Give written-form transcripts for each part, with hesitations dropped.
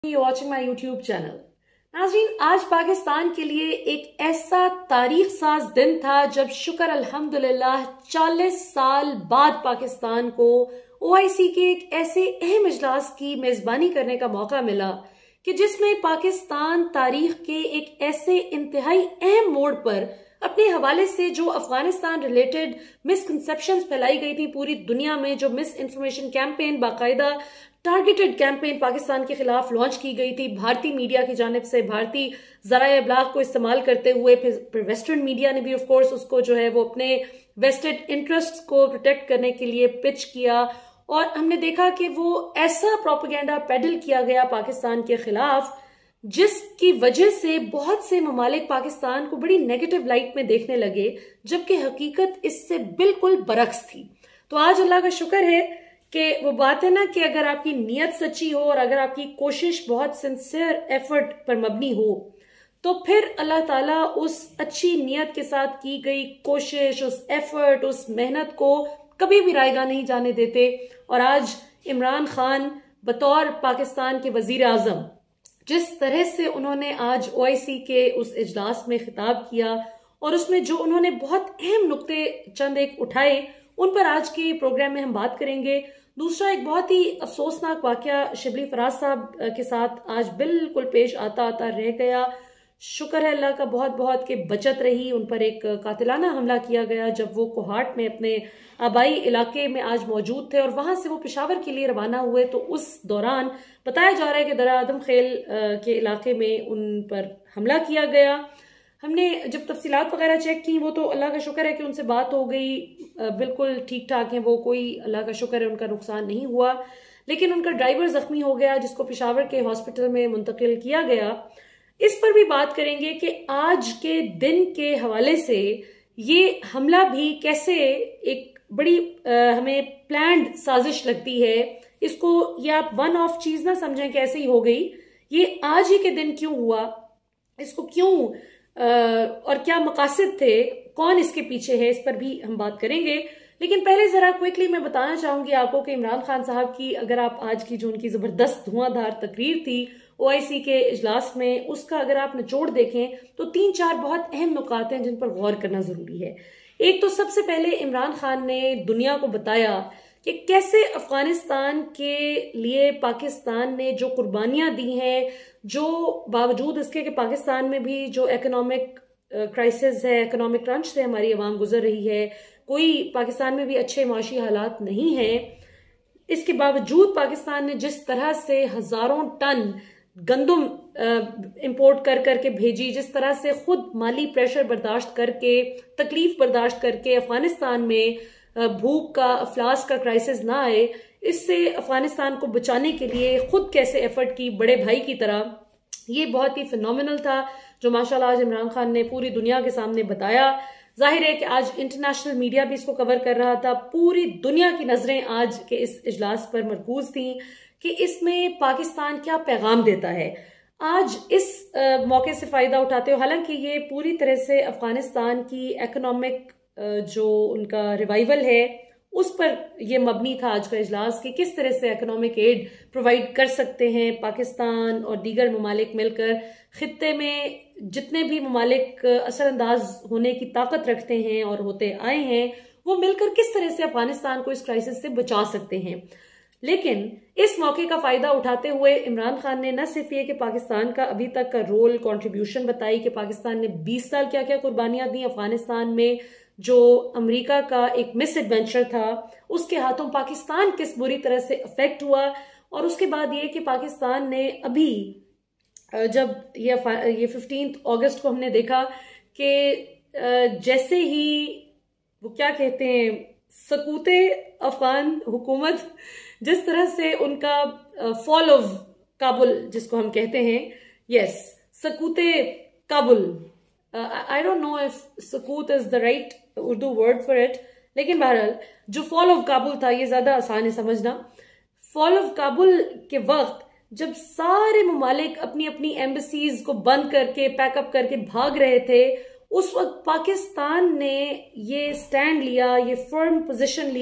Watching my YouTube channel. नाज़रीन, आज पाकिस्तान के लिए एक ऐसा तारीख साज दिन था जब शुक्र अल्हम्दुलिल्लाह 40 साल बाद पाकिस्तान को ओआईसी के एक ऐसे अहम इजलास की मेजबानी करने का मौका मिला कि जिसमें पाकिस्तान तारीख के एक ऐसे इंतहाई अहम मोड़ पर अपने हवाले से जो अफगानिस्तान रिलेटेड मिसकंसेप्शंस फैलाई गई थी पूरी दुनिया में, जो मिस इन्फॉर्मेशन कैंपेन, बाकायदा टारगेटेड कैंपेन पाकिस्तान के खिलाफ लॉन्च की गई थी भारतीय मीडिया की जानिब से, भारतीय ज़राए इब्लाग को इस्तेमाल करते हुए। फिर वेस्टर्न मीडिया ने भी ऑफ कोर्स उसको जो है वो अपने वेस्टेड इंटरेस्ट्स को प्रोटेक्ट करने के लिए पिच किया, और हमने देखा कि वो ऐसा प्रोपेगेंडा पेडल किया गया पाकिस्तान के खिलाफ जिसकी वजह से बहुत से ममालिक पाकिस्तान को बड़ी नेगेटिव लाइट में देखने लगे, जबकि हकीकत इससे बिल्कुल बरक्स थी। तो आज अल्लाह का शुक्र है कि वो बात है ना कि अगर आपकी नीयत सच्ची हो और अगर आपकी कोशिश बहुत सिंसियर एफर्ट पर मबनी हो तो फिर अल्लाह ताला उस अच्छी नीयत के साथ की गई कोशिश, उस एफर्ट, उस मेहनत को कभी भी रायगा नहीं जाने देते। और आज इमरान खान बतौर पाकिस्तान के वजीर आजम जिस तरह से उन्होंने आज ओआईसी के उस इजलास में खिताब किया और उसमें जो उन्होंने बहुत अहम नुक्ते चंद एक उठाए, उन पर आज के प्रोग्राम में हम बात करेंगे। दूसरा, एक बहुत ही अफसोसनाक वाकया शिबली फराज साहब के साथ आज बिल्कुल पेश आता आता रह गया। शुक्र है अल्लाह का बहुत बहुत कि बचत रही। उन पर एक कातिलाना हमला किया गया जब वो कोहाट में अपने आबाई इलाके में आज मौजूद थे और वहां से वो पेशावर के लिए रवाना हुए। तो उस दौरान बताया जा रहा है कि दरा आदम खेल के इलाके में उन पर हमला किया गया। हमने जब तफसीलात वगैरह चेक की, वो तो अल्लाह का शुक्र है कि उनसे बात हो गई, बिल्कुल ठीक ठाक है वो, कोई अल्लाह का शुक्र है उनका नुकसान नहीं हुआ। लेकिन उनका ड्राइवर जख्मी हो गया जिसको पेशावर के हॉस्पिटल में मुंतकिल किया गया। इस पर भी बात करेंगे कि आज के दिन के हवाले से ये हमला भी कैसे एक बड़ी हमें प्लान्ड साजिश लगती है। इसको ये आप वन ऑफ चीज ना समझें कि ऐसे ही हो गई, ये आज ही के दिन क्यों हुआ, इसको क्यों और क्या मकासद थे, कौन इसके पीछे है, इस पर भी हम बात करेंगे। लेकिन पहले जरा क्विकली मैं बताना चाहूंगी आपको कि इमरान खान साहब की अगर आप आज की जो उनकी जबरदस्त धुआंधार तकरीर थी ओआईसी के इजलास में, उसका अगर आप निचोड़ देखें तो 3-4 बहुत अहम नुकात हैं जिन पर गौर करना जरूरी है। एक तो सबसे पहले इमरान खान ने दुनिया को बताया कि कैसे अफगानिस्तान के लिए पाकिस्तान ने जो कुर्बानियां दी हैं, जो बावजूद इसके कि पाकिस्तान में भी जो इकोनॉमिक क्राइसिस है, इकोनॉमिक क्रंच से हमारी आवाम गुजर रही है, कोई पाकिस्तान में भी अच्छे माशी हालात नहीं हैं, इसके बावजूद पाकिस्तान ने जिस तरह से हजारों टन गंदम इंपोर्ट कर करके भेजी, जिस तरह से खुद माली प्रेशर बर्दाश्त करके, तकलीफ बर्दाश्त करके अफगानिस्तान में भूख का, अफलास का क्राइसिस ना आए, इससे अफगानिस्तान को बचाने के लिए खुद कैसे एफर्ट की बड़े भाई की तरह, ये बहुत ही फिनोमिनल था जो माशाल्लाह आज इमरान खान ने पूरी दुनिया के सामने बताया। जाहिर है कि आज इंटरनेशनल मीडिया भी इसको कवर कर रहा था, पूरी दुनिया की नजरें आज के इस इजलास पर मरकूज थी कि इसमें पाकिस्तान क्या पैगाम देता है। आज इस मौके से फायदा उठाते हो, हालांकि ये पूरी तरह से अफगानिस्तान की इकोनॉमिक जो उनका रिवाइवल है उस पर यह मबनी था आज का इजलास, कि किस तरह से इकोनॉमिक एड प्रोवाइड कर सकते हैं पाकिस्तान और दीगर ममालिक मिलकर। खित्ते में जितने भी ममालिक असरअंदाज होने की ताकत रखते हैं और होते आए हैं, वो मिलकर किस तरह से अफगानिस्तान को इस क्राइसिस से बचा सकते हैं। लेकिन इस मौके का फायदा उठाते हुए इमरान खान ने न सिर्फ ये कि पाकिस्तान का अभी तक का रोल, कंट्रीब्यूशन बताई कि पाकिस्तान ने 20 साल क्या क्या कुर्बानियां दी अफगानिस्तान में, जो अमेरिका का एक मिस एडवेंचर था उसके हाथों पाकिस्तान किस बुरी तरह से अफेक्ट हुआ। और उसके बाद ये कि पाकिस्तान ने अभी जब ये 15 अगस्त को हमने देखा कि जैसे ही वो क्या कहते हैं, सकूते अफगान हुकूमत, जिस तरह से उनका फॉल ऑफ काबुल जिसको हम कहते हैं, यस, सकूते Kabul, I don't know if सकूत is the right Urdu word for it, लेकिन बहरहाल जो फॉल ऑफ काबुल था ये ज्यादा आसान है समझना। फॉल ऑफ काबुल के वक्त जब सारे ममालिक अपनी अपनी एम्बेसीज को बंद करके, पैकअप करके भाग रहे थे, उस वक्त पाकिस्तान ने ये स्टैंड लिया, ये फर्म पोजीशन ली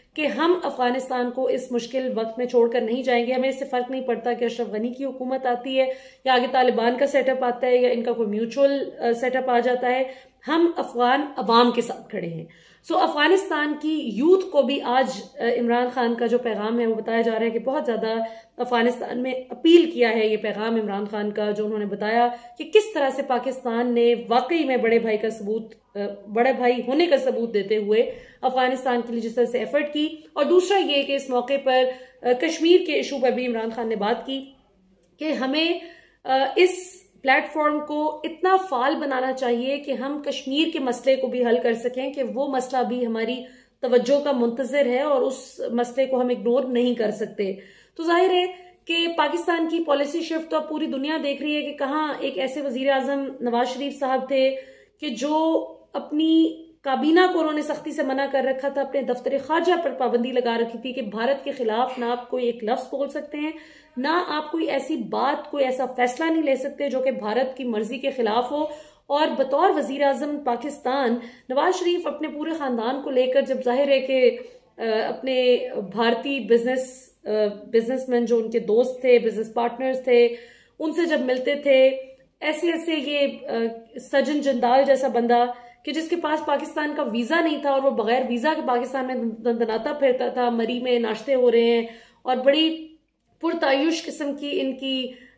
कि हम अफगानिस्तान को इस मुश्किल वक्त में छोड़कर नहीं जाएंगे। हमें इससे फर्क नहीं पड़ता कि अशरफ गनी की हुकूमत आती है या आगे तालिबान का सेटअप आता है या इनका कोई म्यूचुअल सेटअप आ जाता है, हम अफगान अवाम के साथ खड़े हैं। सो अफगानिस्तान की यूथ को भी आज इमरान खान का जो पैगाम है वो बताया जा रहा है कि बहुत ज्यादा अफगानिस्तान में अपील किया है ये पैगाम इमरान खान का, जो उन्होंने बताया कि किस तरह से पाकिस्तान ने वाकई में बड़े भाई होने का सबूत देते हुए अफगानिस्तान के लिए जिस तरह से एफर्ट की। और दूसरा ये कि इस मौके पर कश्मीर के इशू पर भी इमरान खान ने बात की कि हमें इस प्लेटफॉर्म को इतना फाल बनाना चाहिए कि हम कश्मीर के मसले को भी हल कर सकें, कि वो मसला भी हमारी तवज्जो का मुंतज़िर है और उस मसले को हम इग्नोर नहीं कर सकते। तो जाहिर है कि पाकिस्तान की पॉलिसी शिफ्ट तो अब पूरी दुनिया देख रही है कि कहाँ एक ऐसे वजीर आजम नवाज शरीफ साहब थे कि जो अपनी काबीना को उन्होंने सख्ती से मना कर रखा था, अपने दफ्तर खारजा पर पाबंदी लगा रखी थी कि भारत के खिलाफ ना आप कोई एक लफ्ज बोल सकते हैं, ना आप कोई ऐसी बात, कोई ऐसा फैसला नहीं ले सकते जो कि भारत की मर्जी के खिलाफ हो। और बतौर वजीर आजम पाकिस्तान नवाज शरीफ अपने पूरे खानदान को लेकर, जब जाहिर है कि अपने भारतीय बिजनेसमैन जो उनके दोस्त थे, बिजनेस पार्टनर्स थे, उनसे जब मिलते थे, ऐसे ये सजन जिंदाल जैसा बंदा कि जिसके पास पाकिस्तान का वीजा नहीं था और वो बगैर वीजा के पाकिस्तान में दंदनाता फिरता था, मरी में नाश्ते हो रहे हैं और बड़ी पुरतायुश किस्म की इनकी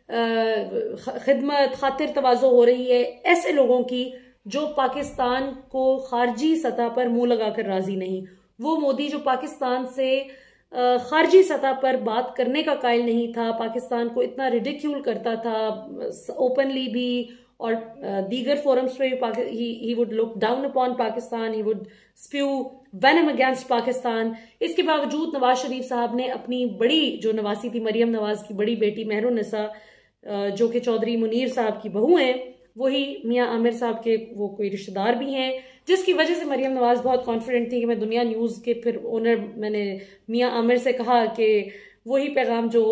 खिदमत खातिर तवाज़ो हो रही है, ऐसे लोगों की जो पाकिस्तान को खारजी सतह पर मुंह लगाकर राजी नहीं, वो मोदी जो पाकिस्तान से खारजी सतह पर बात करने का कायल नहीं था, पाकिस्तान को इतना रिडिक्यूल करता था ओपनली भी और दीगर फोरम्स पे he would look down upon Pakistan, he would spew venom against Pakistan. इसके बावजूद नवाज शरीफ साहब ने अपनी बड़ी जो नवासी थी, मरियम नवाज की बड़ी बेटी मेहरुन्निसा, जो कि चौधरी मुनीर साहब की बहू हैं, वही मियां आमिर साहब के वो कोई रिश्तेदार भी हैं, जिसकी वजह से मरियम नवाज बहुत कॉन्फिडेंट थी कि मैं दुनिया न्यूज़ के फिर ओनर, मैंने मियां आमिर से कहा कि वही पैगाम जो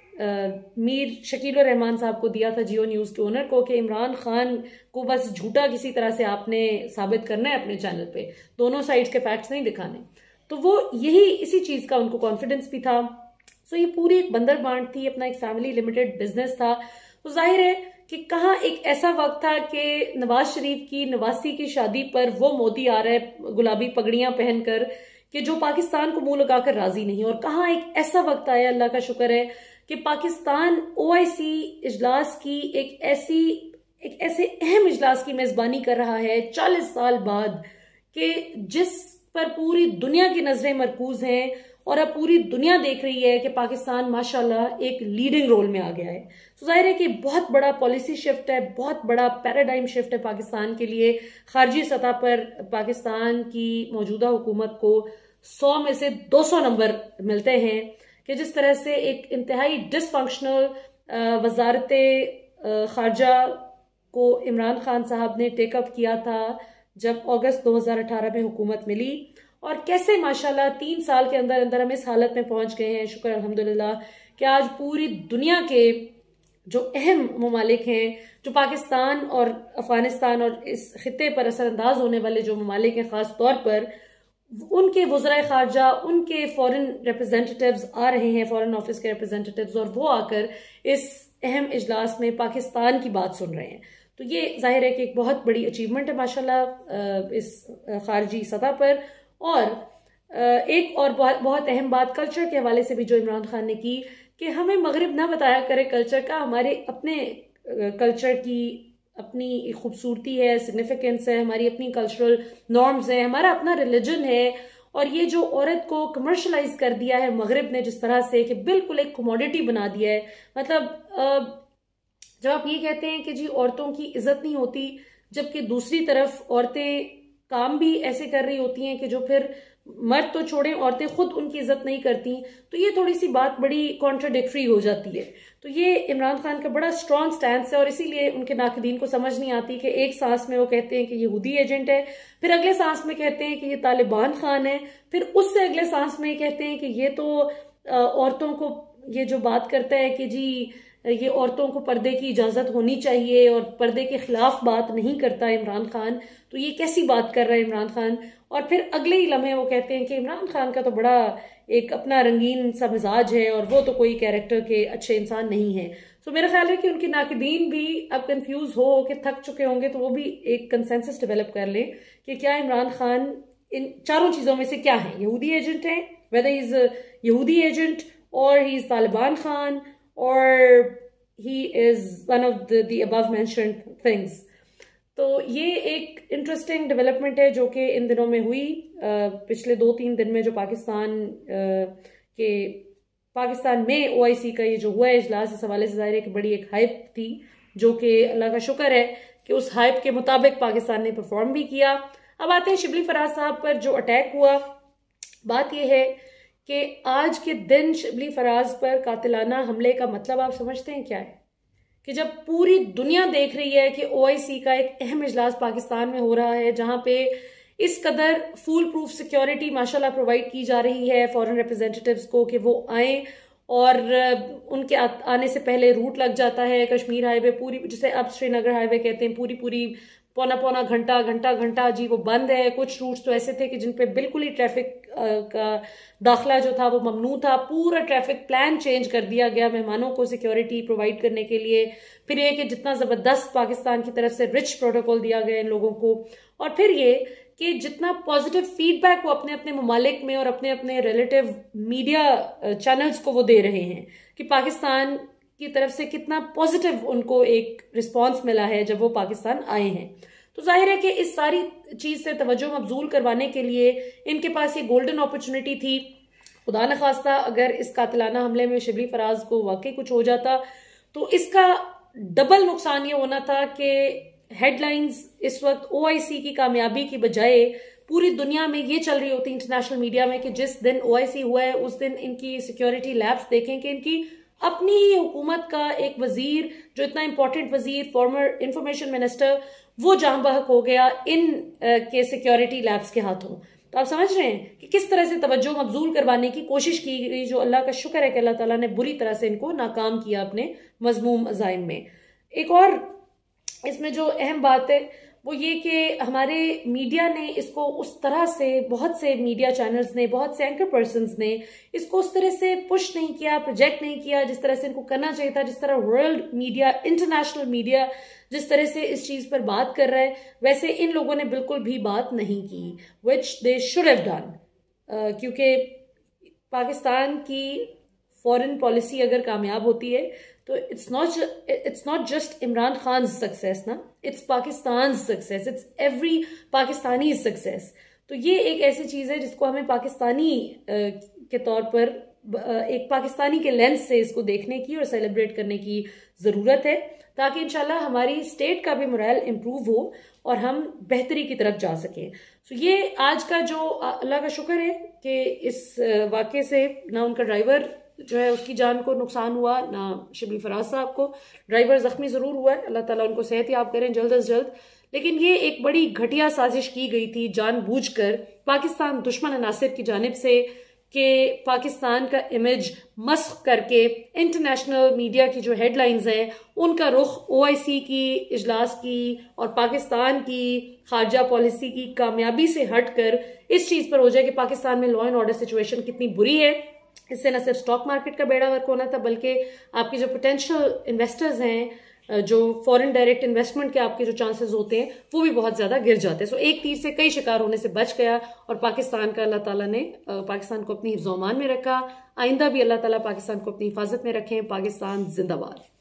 मीर शकील रहमान साहब को दिया था जियो न्यूज़ के ओनर को, कि इमरान खान को बस झूठा किसी तरह से आपने साबित करना है अपने चैनल पे, दोनों साइड्स के फैक्ट्स नहीं दिखाने। तो वो यही इसी चीज़ का उनको कॉन्फिडेंस भी था। सो ये पूरी एक बंदर बांट थी, अपना एक फैमिली लिमिटेड बिजनेस था। तो जाहिर है कि कहाँ एक ऐसा वक्त था कि नवाज शरीफ की नवासी की शादी पर वो मोदी आ रहा है गुलाबी पगड़ियां पहनकर, कि जो पाकिस्तान को मुंह लगाकर राजी नहीं, और कहाँ एक ऐसा वक्त आया, अल्लाह का शुक्र है कि पाकिस्तान OIC इजलास की एक ऐसे अहम इजलास की मेजबानी कर रहा है 40 साल बाद, कि जिस पर पूरी दुनिया की नजरें मरकूज हैं और अब पूरी दुनिया देख रही है कि पाकिस्तान माशाल्लाह एक लीडिंग रोल में आ गया है। तो जाहिर है कि बहुत बड़ा पॉलिसी शिफ्ट है, बहुत बड़ा पैराडाइम शिफ्ट है पाकिस्तान के लिए। खारजी सतह पर पाकिस्तान की मौजूदा हुकूमत को 100 में से 200 नंबर मिलते हैं कि जिस तरह से एक इंतहाई डिसफंक्शनल वजारत खारजा को इमरान खान साहब ने टेकअप किया था जब अगस्त 2018 में हुकूमत मिली, और कैसे माशाल्लाह 3 साल के अंदर अंदर हम इस हालत में पहुंच गए हैं, शुक्र अल्हम्दुलिल्लाह, कि आज पूरी दुनिया के जो अहम ममालिक हैं, जो पाकिस्तान और अफगानिस्तान और इस खिते पर असरअंदाज होने वाले जो ममालिक हैं, खास तौर पर उनके वज़राए खारजा, उनके फॉरेन रिप्रेजेंटेटिव्स आ रहे हैं, फॉरेन ऑफिस के रिप्रेजेंटेटिव्स, और वो आकर इस अहम इजलास में पाकिस्तान की बात सुन रहे हैं। तो ये जाहिर है कि एक बहुत बड़ी अचीवमेंट है माशाल्लाह इस खारजी सतह पर। और एक और बहुत अहम बात कल्चर के हवाले से भी जो इमरान खान ने की, कि हमें मगरिब ना बताया करे कल्चर का, हमारे अपने कल्चर की अपनी खूबसूरती है, सिग्निफिकेंस है, हमारी अपनी कल्चरल नॉर्म्स हैं, हमारा अपना रिलीजन है। और ये जो औरत को कमर्शलाइज कर दिया है मगरिब ने जिस तरह से, कि बिल्कुल एक कमोडिटी बना दिया है। मतलब जब आप ये कहते हैं कि जी औरतों की इज्जत नहीं होती, जबकि दूसरी तरफ औरतें काम भी ऐसे कर रही होती हैं कि जो फिर मर्द तो छोड़े, औरतें खुद उनकी इज्जत नहीं करती, तो ये थोड़ी सी बात बड़ी कॉन्ट्राडिक्टरी हो जाती है। तो ये इमरान खान का बड़ा स्ट्रॉन्ग स्टैंड है, और इसीलिए उनके नाकदीन को समझ नहीं आती कि एक सांस में वो कहते हैं कि यहूदी एजेंट है, फिर अगले सांस में कहते हैं कि ये तालिबान खान है, फिर उससे अगले सांस में कहते हैं कि ये तो औरतों को ये जो बात करता है कि जी ये औरतों को पर्दे की इजाजत होनी चाहिए और पर्दे के खिलाफ बात नहीं करता इमरान खान, तो ये कैसी बात कर रहा है इमरान खान। और फिर अगले ही लम्हे वो कहते हैं कि इमरान खान का तो बड़ा एक अपना रंगीन सा मिजाज है और वो तो कोई कैरेक्टर के अच्छे इंसान नहीं है। तो मेरा ख्याल है कि उनके नाकदीन भी अब कंफ्यूज हो के थक चुके होंगे, तो वो भी एक कंसेंसस डेवलप कर लें कि क्या इमरान खान इन चारों चीजों में से क्या है, यहूदी एजेंट है, वेदर ही इज यहूदी एजेंट और ही इज तालिबान खान और he is one of the above mentioned things. तो ये एक इंटरेस्टिंग डेवलपमेंट है जो कि इन दिनों में हुई। पिछले 2-3 दिन में जो पाकिस्तान में ओआईसी का ये जो हुआ है इजलास, इस हवाले से जाहिर है कि बड़ी एक हाइप थी, जो कि अल्लाह का शुक्र है कि उस हाइप के मुताबिक पाकिस्तान ने परफॉर्म भी किया। अब आते हैं शिबली फराज साहब पर जो अटैक हुआ। बात यह है कि आज के दिन शिबली फराज पर कातिलाना हमले का मतलब आप समझते हैं क्या है? कि जब पूरी दुनिया देख रही है कि ओआईसी का एक अहम इजलास पाकिस्तान में हो रहा है, जहां पे इस कदर फूल प्रूफ सिक्योरिटी माशाल्लाह प्रोवाइड की जा रही है फॉरेन रिप्रेजेंटेटिव्स को कि वो आए, और उनके आने से पहले रूट लग जाता है कश्मीर हाईवे पूरी, जिसे अब श्रीनगर हाईवे कहते हैं, पूरी पौना घंटा जी वो बंद है। कुछ रूट्स तो ऐसे थे कि जिन पे बिल्कुल ही ट्रैफिक का दाखिला जो था वो ममनू था। पूरा ट्रैफिक प्लान चेंज कर दिया गया मेहमानों को सिक्योरिटी प्रोवाइड करने के लिए। फिर ये कि जितना जबरदस्त पाकिस्तान की तरफ से रिच प्रोटोकॉल दिया गया इन लोगों को, और फिर ये कि जितना पॉजिटिव फीडबैक वो अपने अपने ममालिक में और अपने अपने रिलेटिव मीडिया चैनल्स को वो दे रहे हैं कि पाकिस्तान की तरफ से कितना पॉजिटिव उनको एक रिस्पांस मिला है जब वो पाकिस्तान आए हैं। तो जाहिर है कि इस सारी चीज से तवज्जो मबजूल करवाने के लिए इनके पास ये गोल्डन अपॉर्चुनिटी थी। खुदा न खास्ता अगर इस कातिलाना हमले में शिबली फराज को वाकई कुछ हो जाता तो इसका डबल नुकसान ये होना था कि हेडलाइंस इस वक्त ओआईसी की कामयाबी की बजाय पूरी दुनिया में ये चल रही होती इंटरनेशनल मीडिया में कि जिस दिन ओआईसी हुआ है उस दिन इनकी सिक्योरिटी लैब्स देखें कि इनकी अपनी ही हुकूमत का एक वजीर, जो इतना इंपॉर्टेंट वजीर, फॉर्मर इंफॉर्मेशन मिनिस्टर, वो जहां बहक हो गया इन के सिक्योरिटी लैब्स के हाथों। तो आप समझ रहे हैं कि किस तरह से तवज्जो मबजूल करवाने की कोशिश की गई, जो अल्लाह का शुक्र है कि अल्लाह ताला ने बुरी तरह से इनको नाकाम किया अपने मजमूम अज़ाइम में। एक और इसमें जो अहम बात है वो ये कि हमारे मीडिया ने इसको उस तरह से, बहुत से मीडिया चैनल्स ने, बहुत से एंकर पर्सन्स ने इसको उस तरह से पुश नहीं किया, प्रोजेक्ट नहीं किया जिस तरह से इनको करना चाहिए था। जिस तरह वर्ल्ड मीडिया, इंटरनेशनल मीडिया जिस तरह से इस चीज पर बात कर रहा है, वैसे इन लोगों ने बिल्कुल भी बात नहीं की, which they should have done. क्योंकि पाकिस्तान की फॉरेन पॉलिसी अगर कामयाब होती है तो it's not just Imran Khan success ना, it's Pakistan success, it's every Pakistani success. तो ये एक ऐसी चीज है जिसको हमें पाकिस्तानी के तौर पर, एक पाकिस्तानी के लेंस से इसको देखने की और सेलिब्रेट करने की जरूरत है, ताकि इंशाल्लाह हमारी स्टेट का भी मोरल इंप्रूव हो और हम बेहतरी की तरफ जा सकें। तो ये आज का जो अल्लाह का शुक्र है कि इस वाक़े से ना उनका ड्राइवर जो है उसकी जान को नुकसान हुआ, ना शिबली फराज साहब को। ड्राइवर जख्मी जरूर हुआ है, अल्लाह ताला उनको सेहत याब करें जल्द अज जल्द। लेकिन ये एक बड़ी घटिया साजिश की गई थी जानबूझकर पाकिस्तान दुश्मन अनासिर की जानिब से कि पाकिस्तान का इमेज मस्ख करके इंटरनेशनल मीडिया की जो हेडलाइंस हैं उनका रुख ओआईसी की इजलास की और पाकिस्तान की खारजा पॉलिसी की कामयाबी से हटकर इस चीज पर हो जाए कि पाकिस्तान में लॉ एंड ऑर्डर सिचुएशन कितनी बुरी है। इससे न सिर्फ स्टॉक मार्केट का बेड़ा गर्क होना था, बल्कि आपके जो पोटेंशियल इन्वेस्टर्स हैं, जो फॉरेन डायरेक्ट इन्वेस्टमेंट के आपके जो चांसेस होते हैं वो भी बहुत ज्यादा गिर जाते हैं। सो एक तीर से कई शिकार होने से बच गया और पाकिस्तान का अल्लाह ताला ने पाकिस्तान को अपनी हिफ्ज़-ओ-अमान में रखा। आइंदा भी अल्लाह ताला पाकिस्तान को अपनी हिफाजत में रखें। पाकिस्तान जिंदाबाद।